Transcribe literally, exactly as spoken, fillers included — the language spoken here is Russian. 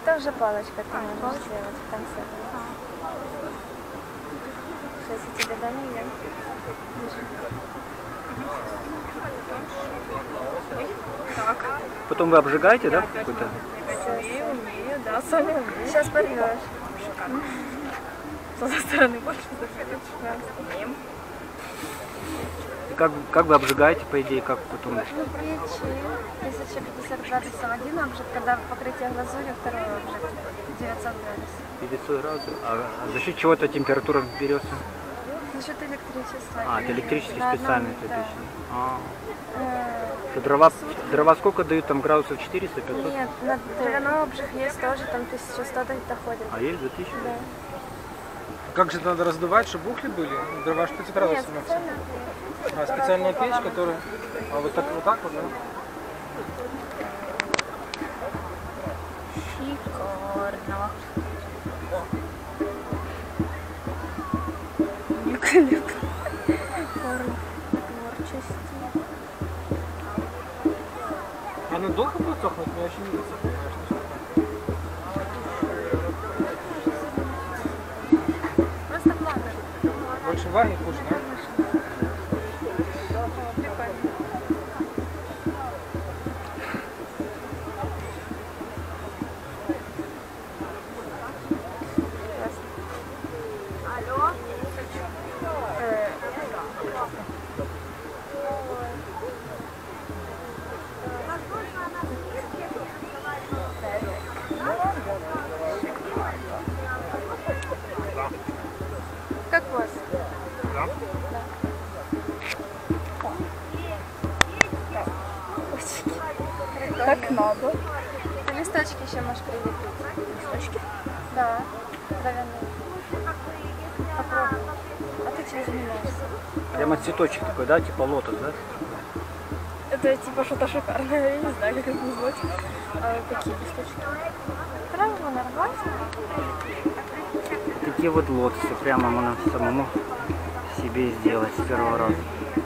это уже палочка ты можешь сделать в конце. Сейчас я тебе дам ее. Так. Потом вы обжигаете, да? Какой-то? Умею, умею, да, сами умею. Сейчас порвешь. С одной стороны больше, с другой умеем. И как, как вы обжигаете, по идее, как потом? Ну, печи тысяча пятьдесят градусов один обжиг, когда покрытие глазурью, второй обжиг девятьсот градусов. девятьсот градусов. А за счет чего эта температура берется? За счет электричества. А, это электрически На специально одном, это да. обычно. А. Э, Что дрова, дрова сколько дают? Там градусов четыреста пятьсот? Нет, на дровяной обжиг есть тоже, там тысяча сто доходит. А есть за тысячу? Да. Как же это надо раздувать, чтобы ухли были? Дрова ж пятьсот Нет, градусов максимум. специально. А, специальная печь, которая... А вот так вот, так вот, да? Шикарно. Творчество. Она долго будет сохнуть? Я еще не видел. Просто плавно. Больше варить хуже, да? Как у вас? Да. Как надо. Ты листочки еще можешь прилепить. Листочки? Да, дровяные. Попробуй. А ты чем занимаешься? Прямо цветочек такой, да? Типа лотос, да? Это типа что-то шикарное, я не знаю, как это назвать. А какие листочки? Траву нарвать? Такие вот лотосы прямо можно самому себе сделать с первого раза.